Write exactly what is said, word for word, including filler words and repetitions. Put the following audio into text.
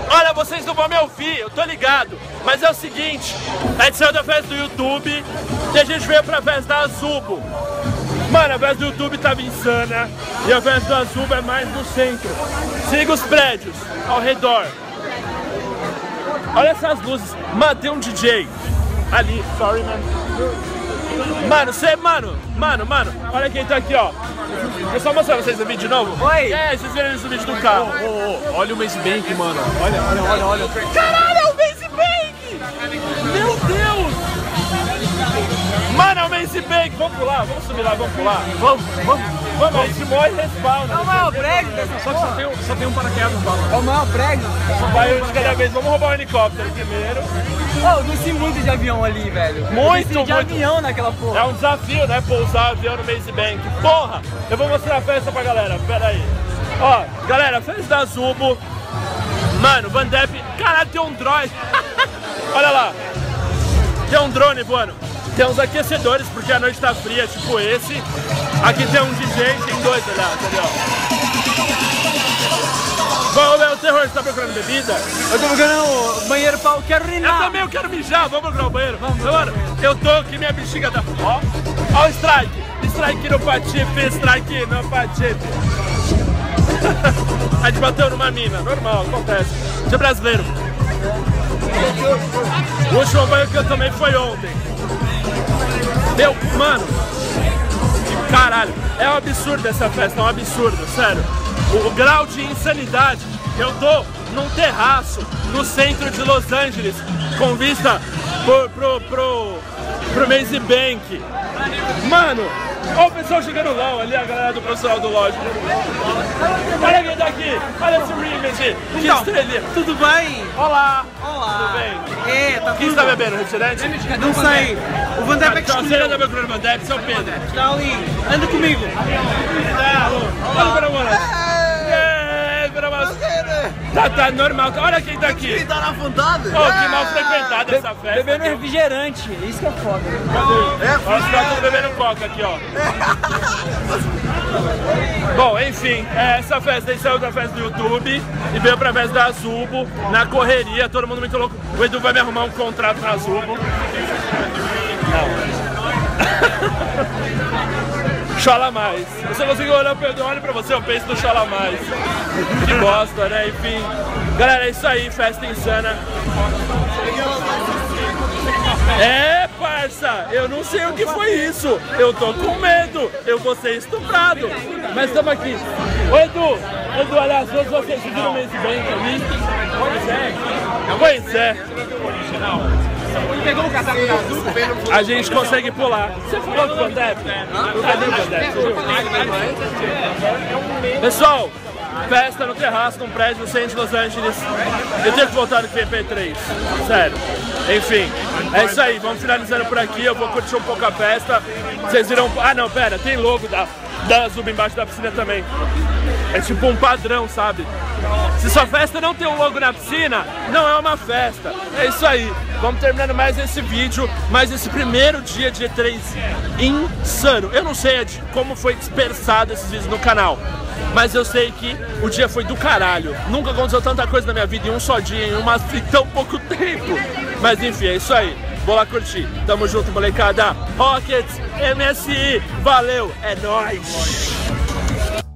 Olha, vocês não vão me ouvir, eu tô ligado. Mas é o seguinte, a gente saiu da festa do YouTube e a gente veio pra festa da Azubo. Mano, a festa do YouTube tava insana e a festa do Azubo é mais no centro. Siga os prédios ao redor. Olha essas luzes. Mano, tem um D J ali, sorry, man. Mano, você, mano, mano, mano, olha quem tá aqui, ó. Deixa eu só mostrar vocês o vídeo de novo. Oi! É, vocês viram esse vídeo do carro. Oh, oh, oh. Olha o Maze Bank, mano. Olha, olha, olha, olha. Caralho, é o Maze Bank! Meu Deus! Mano, é o Maze Bank! Vamos pular, vamos subir lá, vamos pular. Vamos, vamos, vamos, a gente morre e respawna. É o maior prédio dessa Só que só tem, só tem um paraquedas lá. É o maior prédio? Vai um de cada vez, vamos roubar um helicóptero primeiro. Oh, eu desci muito de avião ali, velho. Muito, eu desci de muito. avião naquela porra. É um desafio, né, pousar avião no Maze Bank. Porra, eu vou mostrar a festa pra galera, pera aí. Ó, galera, festa da Azubo. Mano, Van Depp, caralho, tem um drone. Olha lá, tem um drone voando. Tem uns aquecedores, porque a noite tá fria, tipo esse. Aqui tem um D J, tem dois, aliás, entendeu? Vamos ver o terror, você tá procurando bebida? Eu tô procurando banheiro pra... Eu quero urinar. Eu também, eu quero mijar, vamos procurar o banheiro. Vamos, mano, eu tô aqui, minha bexiga tá... Ó, ó o strike. Strike no patife, strike no patife. A gente bateu numa mina, normal, acontece. Você é brasileiro. O último banho que eu tomei foi ontem. Meu, mano, caralho, é um absurdo essa festa, é um absurdo, sério. O, o grau de insanidade, eu tô num terraço no centro de Los Angeles, com vista pro, pro, pro, pro Maze Bank. Mano, olha o pessoal chegando LOL ali, a galera do profissional do LOL. Olha quem tá aqui, olha esse Rivet, que então, estrelinha. Tudo bem? Olá. Olá. Tudo bem? É, tá O que tudo. você tá bebendo, refrigerante? Não sei. O Van Depp é que Então, você escolheu. anda procurando o Van Depp, seu Pedro. Tá ali. Anda comigo. Olha para a Tá, tá normal. Olha quem tá aqui. Quem tá na vontade? Oh, que mal frequentada essa festa. Bebendo refrigerante. Isso que é foda. É, olha os caras bebendo coca aqui, ó. Bom, enfim, é, essa festa aí saiu da festa do YouTube e veio pra festa da Azubo, na correria, todo mundo muito louco. O Edu vai me arrumar um contrato na Azubo. Não. Chola mais. Se eu conseguir olhar pro Edu, olha pra você, eu penso no Chola mais. Que bosta, né? Enfim. Galera, é isso aí, festa insana. É, parça, eu não sei o que foi isso. Eu tô com medo, eu vou ser estuprado. Mas estamos aqui. Ô Edu, Edu, aliás, todos vocês viram o Maze Bank ali? Pois é. Pois é. Pegou o casaco da azul? A gente consegue pular. Você falou com o Van Depp? Cadê o Van Depp? Pessoal, festa no terraço, num prédio no centro de Los Angeles. Eu tenho que voltar no P P três. Sério. Enfim, é isso aí. Vamos finalizando por aqui. Eu vou curtir um pouco a festa. Vocês viram... Ah, não, pera. Tem logo da, da Azubo embaixo da piscina também. É tipo um padrão, sabe? Se sua festa não tem um logo na piscina, não é uma festa. É isso aí. Vamos terminando mais esse vídeo, mais esse primeiro dia de E três insano. Eu não sei como foi dispersado esses vídeos no canal, mas eu sei que o dia foi do caralho. Nunca aconteceu tanta coisa na minha vida em um só dia, em, uma, em tão pouco tempo. Mas enfim, é isso aí. Vou lá curtir. Tamo junto, molecada. Rockets, M S I, valeu, é nóis.